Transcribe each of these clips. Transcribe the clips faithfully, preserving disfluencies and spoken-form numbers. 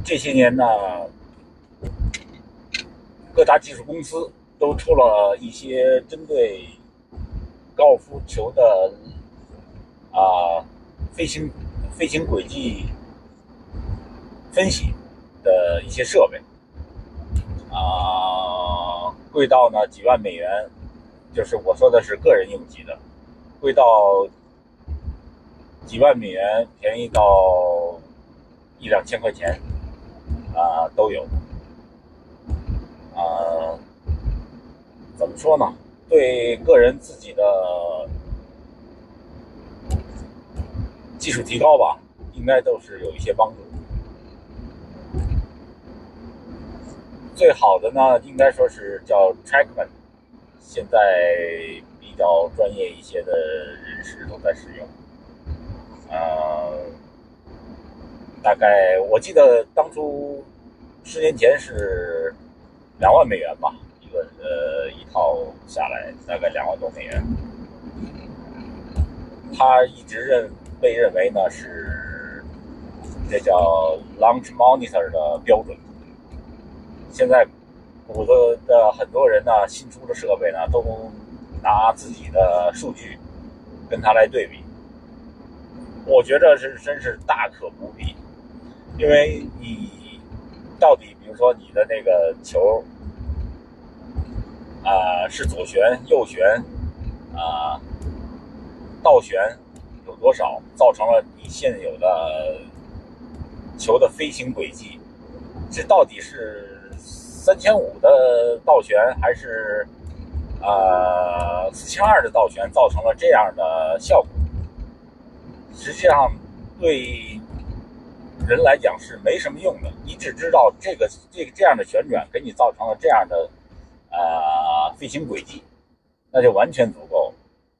这些年呢，各大技术公司都出了一些针对高尔夫球的啊飞行飞行轨迹分析的一些设备啊，贵到呢几万美元，就是我说的是个人用机的，贵到几万美元，便宜到一两千块钱啊都有。啊，怎么说呢？对个人自己的技术提高吧，应该都是有一些帮助。最好的呢，应该说是叫 Trackman， 现在比较专业一些的人士都在使用。呃，大概我记得当初十年前是两万美元吧，一个呃一套下来大概两万多美元。他一直认被认为呢是这叫 Launch Monitor 的标准。现在谷歌的很多人呢，新出的设备呢，都拿自己的数据跟它来对比。我觉得是真是大可不必，因为你到底比如说你的那个球啊、呃、是左旋右旋啊、呃、倒旋有多少，造成了你现有的球的飞行轨迹，这到底是三千五的倒旋还是呃四千二的倒旋造成了这样的效果？实际上对人来讲是没什么用的，你只知道这个这个这样的旋转给你造成了这样的呃飞行轨迹，那就完全足够。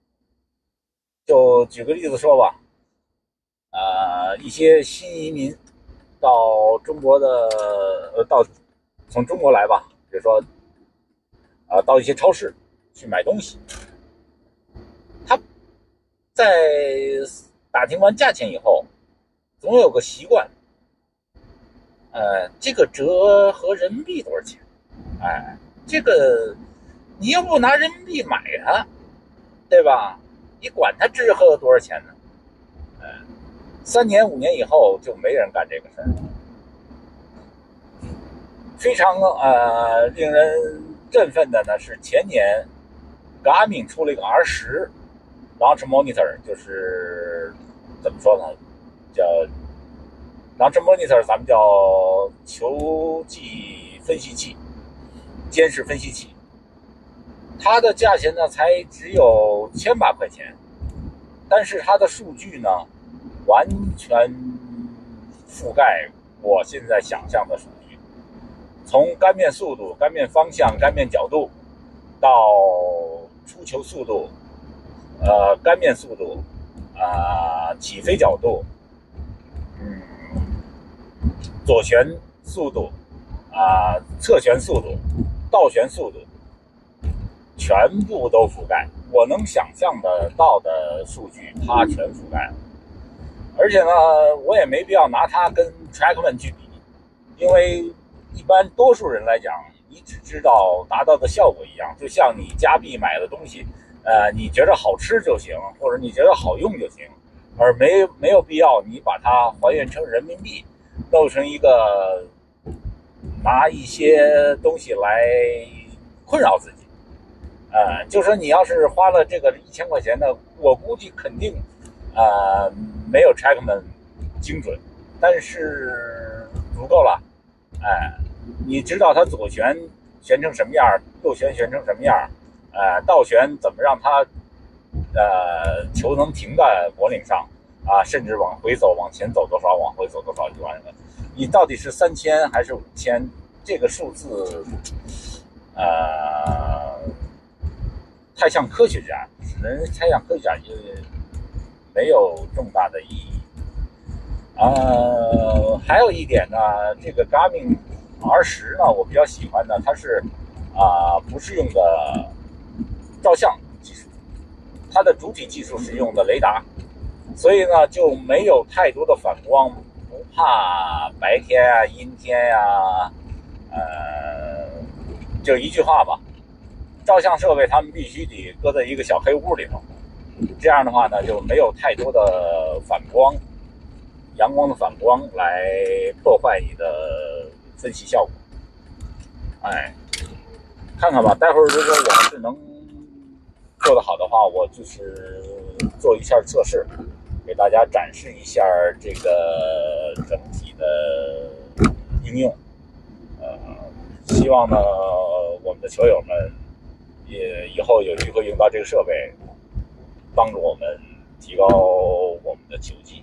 就举个例子说吧，呃，一些新移民到中国的呃到从中国来吧，比如说啊、呃、到一些超市去买东西，他在打听完价钱以后，总有个习惯，呃，这个折合人民币多少钱？哎，这个你又不拿人民币买它，对吧？你管它折合多少钱呢？哎，三年五年以后就没人干这个事儿。非常呃令人振奋的呢是前年 Garmin 出了一个 R 十 Launch Monitor， 就是怎么说呢，叫 Launch Monitor， 咱们叫球技分析器、监视分析器。它的价钱呢才只有千把块钱，但是它的数据呢完全覆盖我现在想象的数据，从杆面速度、杆面方向、杆面角度到出球速度、呃杆面速度、啊、呃、起飞角度、嗯左旋速度、啊、呃、侧旋速度、倒旋速度，全部都覆盖。我能想象得到的数据，它全覆盖了。而且呢，我也没必要拿它跟 Trackman 去比，因为一般多数人来讲，你只知道达到的效果一样，就像你加币买的东西，呃，你觉得好吃就行，或者你觉得好用就行，而没没有必要你把它还原成人民币，弄成一个拿一些东西来困扰自己。呃，就说你要是花了这个一千块钱的，我估计肯定，呃，没有 Trackman 精准，但是足够了。哎、呃，你知道它左旋旋成什么样，右旋旋成什么样，呃，倒旋怎么让它，呃，球能停在果岭上啊，甚至往回走，往前走多少，往回走多少就完了。你到底是三千还是五千？这个数字，呃。太像科学家，只能太像科学家，就没有重大的意义。呃，还有一点呢，这个 Garmin R 十呢，我比较喜欢呢，它是啊、呃，不是用的照相技术，它的主体技术是用的雷达，所以呢就没有太多的反光，不怕白天啊、阴天呀、啊，呃，就一句话吧，照相设备他们必须得搁在一个小黑屋里头，这样的话呢就没有太多的反光，阳光的反光来破坏你的分析效果。哎，看看吧，待会儿如果我是能做得好的话，我就是做一下测试，给大家展示一下这个整体的应用。呃，希望呢，我们的球友们也以后有机会用到这个设备，帮助我们提高我们的球技。